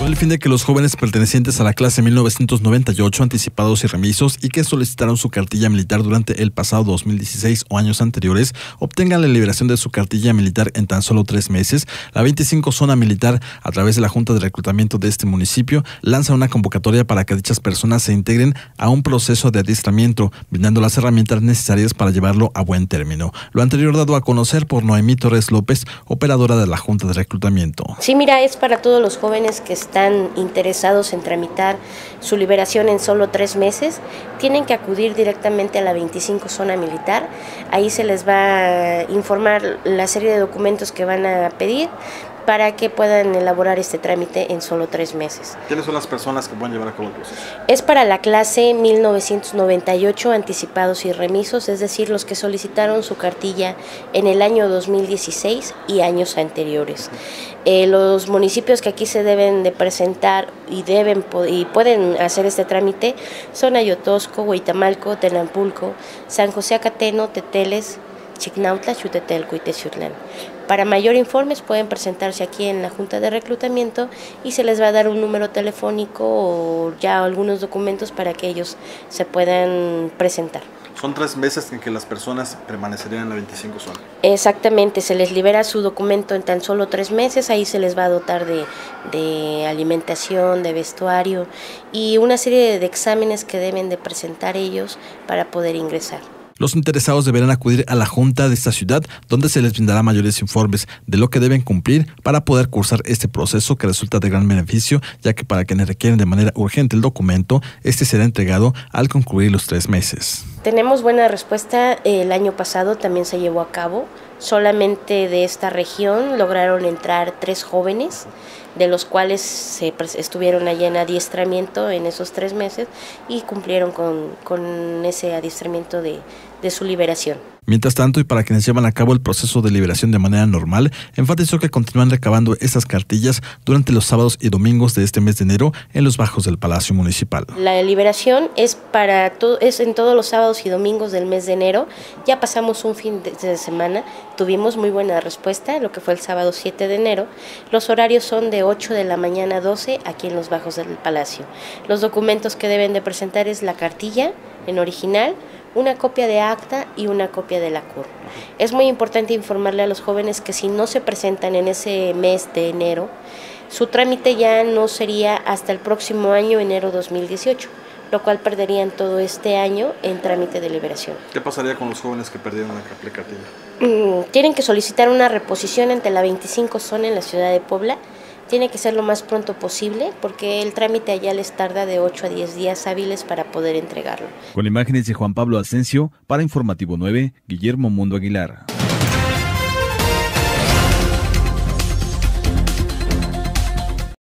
Con el fin de que los jóvenes pertenecientes a la clase 1998, anticipados y remisos, y que solicitaron su cartilla militar durante el pasado 2016 o años anteriores, obtengan la liberación de su cartilla militar en tan solo 3 meses, la 25 Zona Militar, a través de la Junta de Reclutamiento de este municipio, lanza una convocatoria para que dichas personas se integren a un proceso de adiestramiento, brindando las herramientas necesarias para llevarlo a buen término. Lo anterior dado a conocer por Noemí Torres López, operadora de la Junta de Reclutamiento. Sí, mira, es para todos los jóvenes que están interesados en tramitar su liberación en solo 3 meses. Tienen que acudir directamente a la 25 Zona Militar. Ahí se les va a informar la serie de documentos que van a pedir para que puedan elaborar este trámite en solo 3 meses. ¿Quiénes son las personas que pueden llevar a cabo el proceso? Es para la clase 1998, anticipados y remisos, es decir, los que solicitaron su cartilla en el año 2016 y años anteriores. Los municipios que aquí se deben de presentar y pueden hacer este trámite son Ayotosco, Huitamalco, Tenampulco, San José Acateno, Teteles, Chignautla, Xutetelco y Teciutlán. Para mayor informes pueden presentarse aquí en la Junta de Reclutamiento y se les va a dar un número telefónico o ya algunos documentos para que ellos se puedan presentar. Son 3 meses en que las personas permanecerían en la 25 zona. Exactamente, se les libera su documento en tan solo 3 meses, ahí se les va a dotar de alimentación, de vestuario y una serie de exámenes que deben de presentar ellos para poder ingresar. Los interesados deberán acudir a la Junta de esta ciudad, donde se les brindará mayores informes de lo que deben cumplir para poder cursar este proceso, que resulta de gran beneficio, ya que para quienes requieren de manera urgente el documento, este será entregado al concluir los 3 meses. Tenemos buena respuesta. El año pasado también se llevó a cabo. Solamente de esta región lograron entrar 3 jóvenes, de los cuales estuvieron allá en adiestramiento en esos 3 meses y cumplieron con ese adiestramiento de su liberación. Mientras tanto, y para quienes llevan a cabo el proceso de liberación de manera normal, enfatizó que continúan recabando estas cartillas durante los sábados y domingos de este mes de enero en los bajos del Palacio Municipal. La liberación es en todos los sábados y domingos del mes de enero. Ya pasamos un fin de semana, tuvimos muy buena respuesta, lo que fue el sábado 7 de enero. Los horarios son de 8 de la mañana a 12 aquí en los bajos del Palacio. Los documentos que deben de presentar es la cartilla en original, una copia de acta y una copia de la CUR. Es muy importante informarle a los jóvenes que si no se presentan en ese mes de enero, su trámite ya no sería hasta el próximo año, enero 2018, lo cual perderían todo este año en trámite de liberación. ¿Qué pasaría con los jóvenes que perdieron la cartilla? Tienen que solicitar una reposición ante la 25 Zona en la ciudad de Puebla. Tiene que ser lo más pronto posible porque el trámite allá les tarda de 8 a 10 días hábiles para poder entregarlo. Con imágenes de Juan Pablo Asensio, para Informativo 9, Guillermo Mundo Aguilar.